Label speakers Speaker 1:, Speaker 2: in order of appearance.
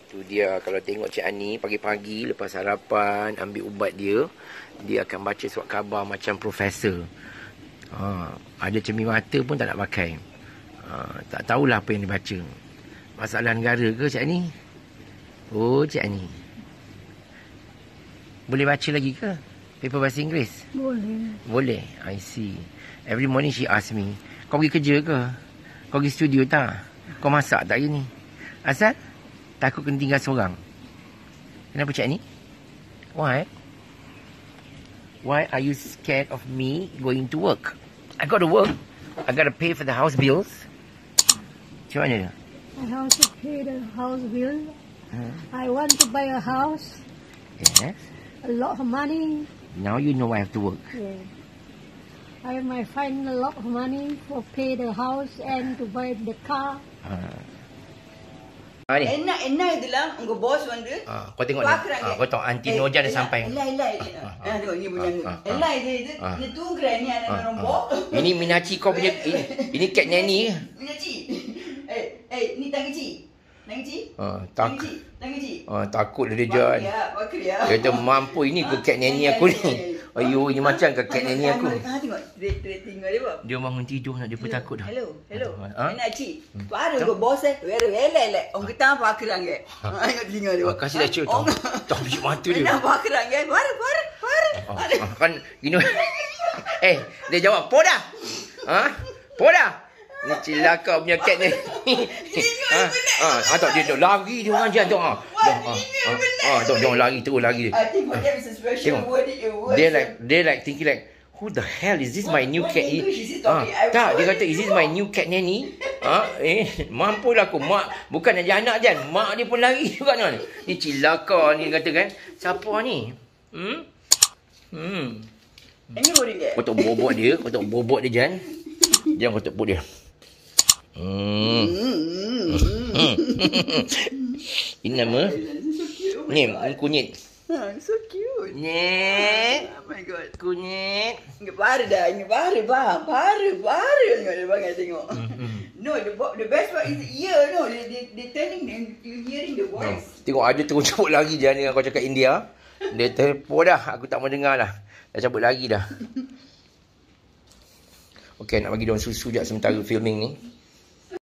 Speaker 1: Tu dia, kalau tengok Cik Ani pagi-pagi lepas sarapan ambil ubat dia, dia akan baca surat khabar macam profesor. Ada cermin mata pun tak nak pakai. Tak tahulah apa yang dia baca. Masalah negara ke Cik Ani? Oh Cik Ani, boleh baca lagi ke paper bahasa Inggeris? Boleh, I see. Every morning she ask me, kau pergi kerja ke? Kau pergi studio tak? Kau masak tak hari ni? Asal? Takut kena tinggal seorang. Kenapa Cik Ani? Why? Why are you scared of me going to work? I got to work. I got to pay for the house bills. Macam mana?
Speaker 2: I have to pay the house bill. I want to buy a house.
Speaker 1: Yes.
Speaker 2: A lot of money.
Speaker 1: Now you know I have to work.
Speaker 2: Yeah. I might find a lot of money for pay the house and to buy the car.
Speaker 3: Enak je lah. Engkau bos wanda.
Speaker 1: Kau tengok ni. Kau tahu Aunty Noja dah sampai.
Speaker 3: Elai. Tengok ni punya. Elai je. Dia tu geran ni anak rombok.
Speaker 1: Ini Minachi kau punya. Ini cat nanny ke?
Speaker 3: Minachi. Ni tang kecil.
Speaker 1: Takut dia Jan. Dia kata mampu ini ke cat nanny aku ni. Ayo, ini macam ke kat nenek aku.
Speaker 3: Tengok, dia tinggal dia apa?
Speaker 1: Dia bangun tidur nak, dia pun takut dah.
Speaker 3: Hello. Enak cik. Baru ke bos elek. Orang kita apa kerang ke? Tengok tinggal dia.
Speaker 1: Kasih dah cik tau. Tak biji mata dia.
Speaker 3: Kenapa kerang ke? Baru.
Speaker 1: Kan gini. Dia jawab, "Podah." Podah. Ni cilaka punya cat ni. Tak dia lari dia orang Jan tu. Dia lari terus lari dia.
Speaker 3: Tengok dia is a special word.
Speaker 1: Dia like thinking like, who the hell is this my new cat? Tak, dia kata is this my new cat nanny? Mampulah aku mak bukan aja anak Jan, mak dia pun lari juga ni. Ni cilaka ni kata kan. Siapa ni?
Speaker 3: Ini boleh ke?
Speaker 1: Kau tak bobot dia Jan. Jangan kau tak bobot dia. Ini nama ni kunyit.
Speaker 3: So cute.
Speaker 1: Nyet.
Speaker 3: Oh my god.
Speaker 1: Kunyit.
Speaker 3: Ingat baru bang. Baru tengok dia bangai tengok. No, the best part is the ear. No, they telling them you hearing the voice.
Speaker 1: Tengok ada terus cabut lagi Jan dengan kau cakap India. Dia terpo dah, aku tak mau dengar dah. Dah cabut lagi dah. Okey, nak bagi diorang susu jap sementara filming ni.